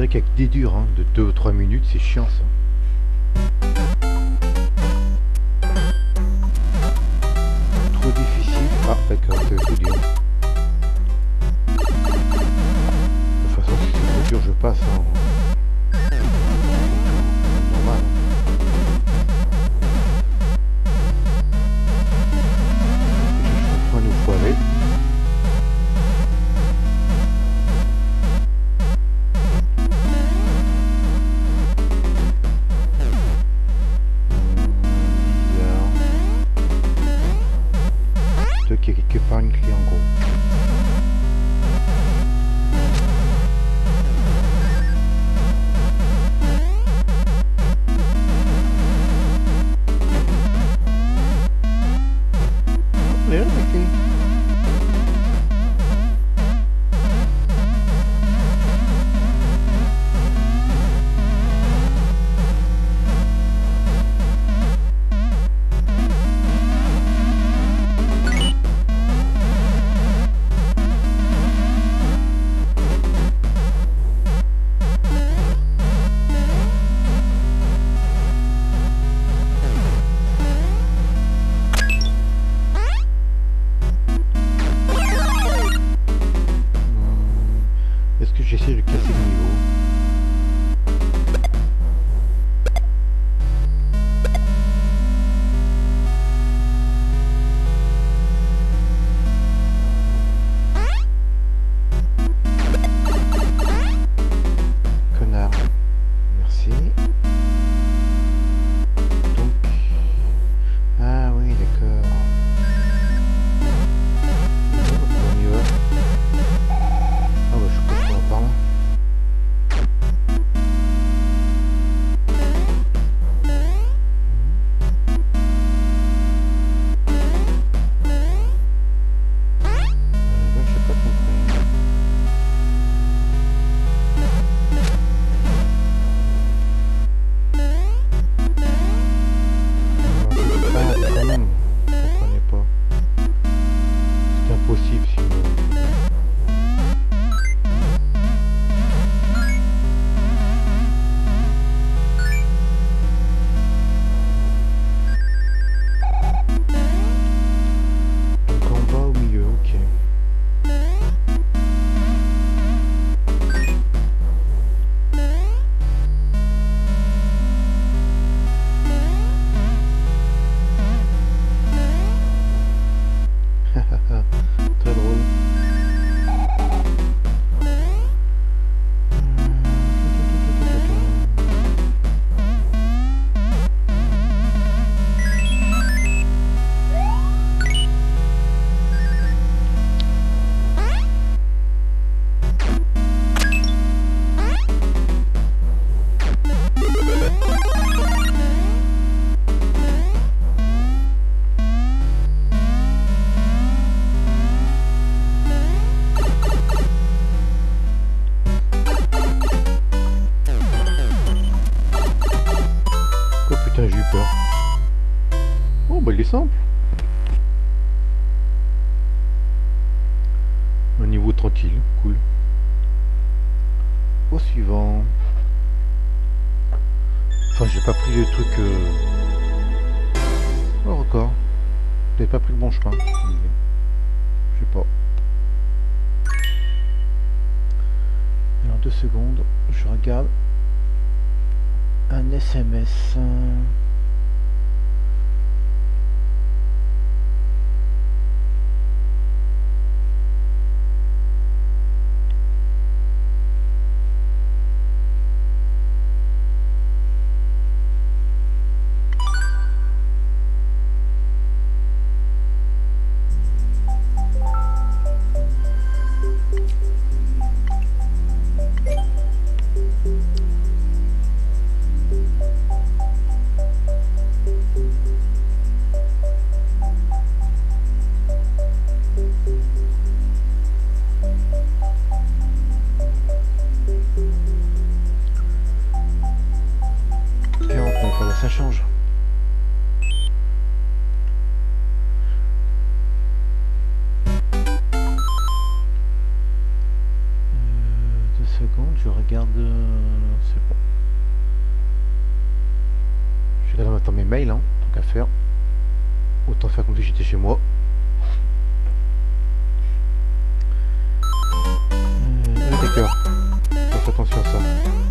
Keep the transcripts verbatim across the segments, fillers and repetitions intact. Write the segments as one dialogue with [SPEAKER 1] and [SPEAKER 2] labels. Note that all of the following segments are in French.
[SPEAKER 1] qu'il y a que des durs, hein, de deux ou trois minutes, c'est chiant ça. Trop difficile. Ah d'accord, c'est tout dur. De toute façon, si c'est trop dur, je passe en normal. Je comprends nous foirer. Qui est quelque part une clé en gros. Là, la clé. J'essaie de casser le niveau. Connard. Merci. Donc... Ah oui, d'accord. On y va. Ah bah je crois qu'on va par là. Très drôle. J'ai eu peur. Oh bah il est simple. Un niveau tranquille, cool. Au suivant. Enfin j'ai pas pris le truc euh... oh record. J'ai pas pris le bon chemin. Je sais pas. Alors deux secondes, je regarde. Un S M S. je regarde... Euh, c'est bon. Je regarde maintenant mes mails, hein, tant qu'à faire. Autant faire comme si j'étais chez moi. Euh, D'accord. Faites attention à ça.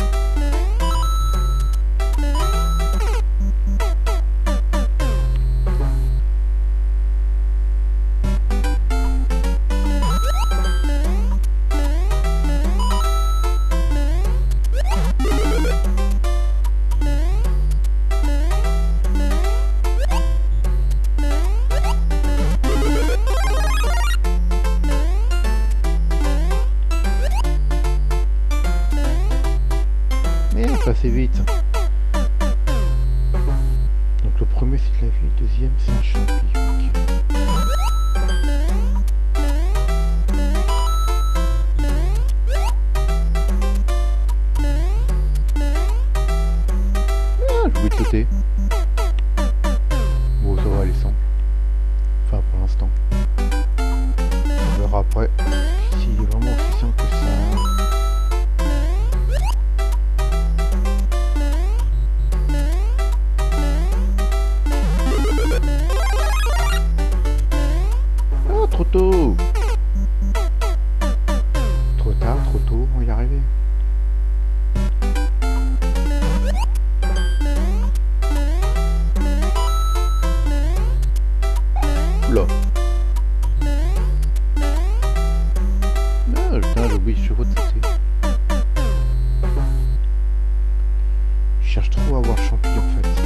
[SPEAKER 1] Assez vite. Donc le premier c'est de la vie, le deuxième c'est un champignon. Ah, je voulais te sauter. Bon, ça va aller sans. Enfin pour l'instant. On verra après s'il est vraiment aussi simple que ça. Trop tôt. Trop tard, trop tôt, on va y arriver. Là. Ah, putain, j'ai oublié, je vois de sauter. Je cherche trop à avoir champignon en fait.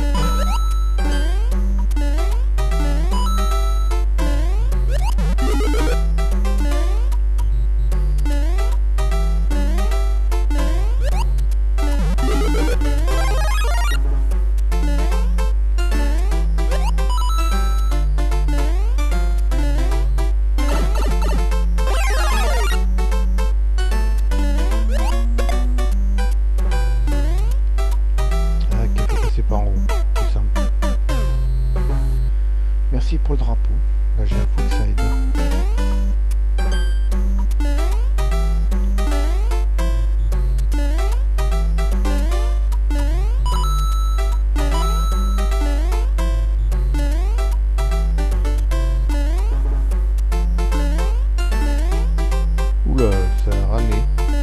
[SPEAKER 1] Merci pour le drapeau. Là, j'avoue que ça aide. Oula, ça a rané.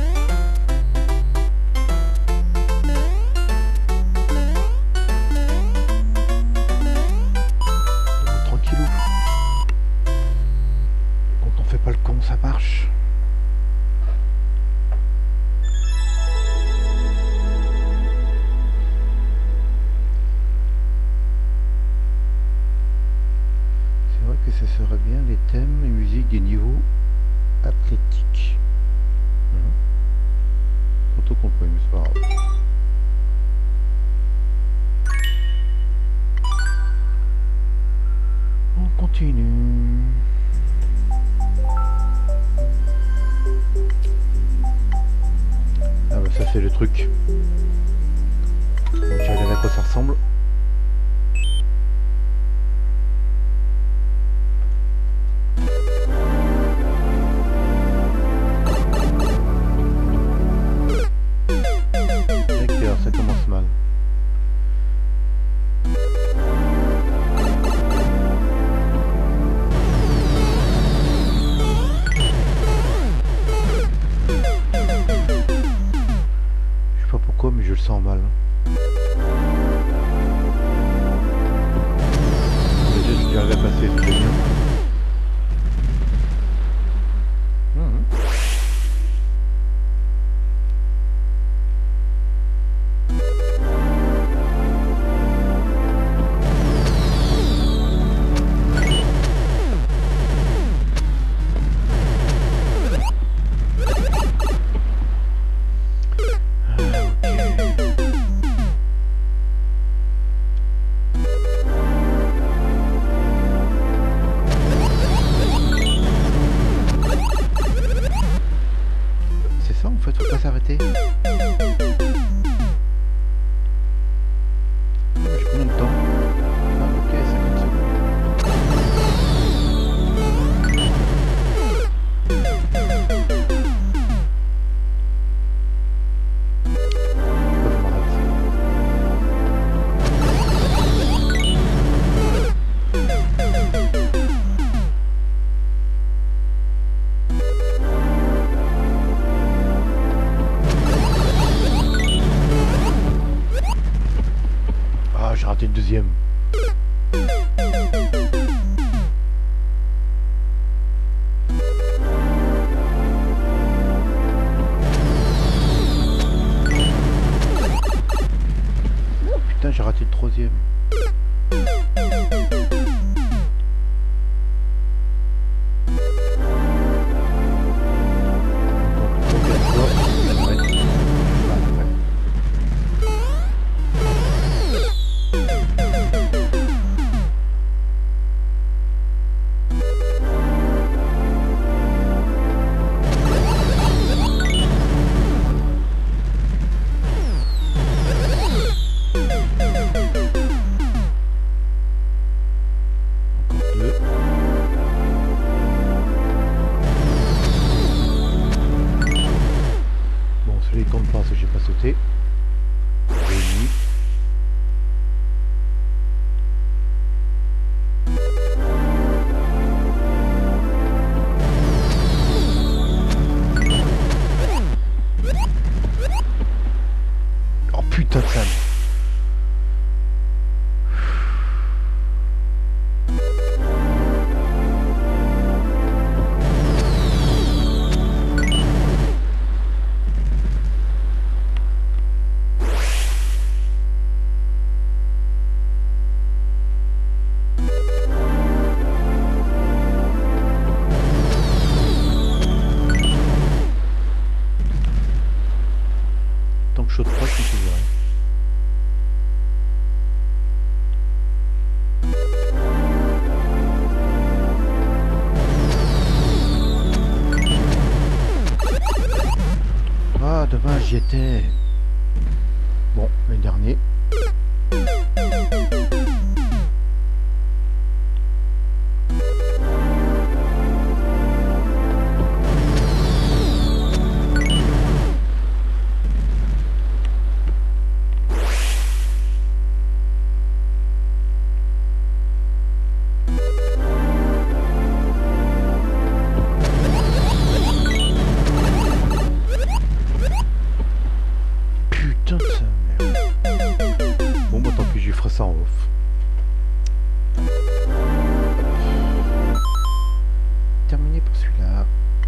[SPEAKER 1] Ça marche. C'est vrai que ça serait bien les thèmes et musique des niveaux athlétiques. Mmh. Surtout qu'on peut, mais c'est pas grave. On continue. Ah bah ça c'est le truc. Donc je regarde à quoi ça ressemble. D'accord, ça commence mal. Mais je le sens mal. Déjà, je dirais à passer, c'est bien. Mmh. s'arrêter. J'ai combien de temps? Ah ok, cinquante secondes. deuxième. Putain, j'ai raté le troisième. J'ai pas sauté. Réuni. Oh putain de ça. Tant que je saute pas, je suis toujours. Ah dommage, j'y étais. Bon, le dernier. Bon bah tant pis, je lui ferai ça en off. Terminé pour celui-là.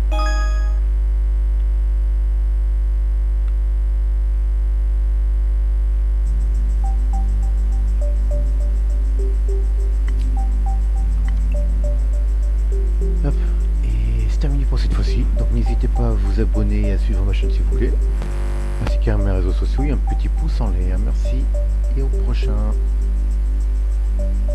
[SPEAKER 1] Hop. Et c'est terminé pour cette fois-ci. Donc n'hésitez pas à vous abonner et à suivre ma chaîne si vous voulez. Ainsi qu'à mes réseaux sociaux, et un petit pouce en l'air. Merci et au prochain.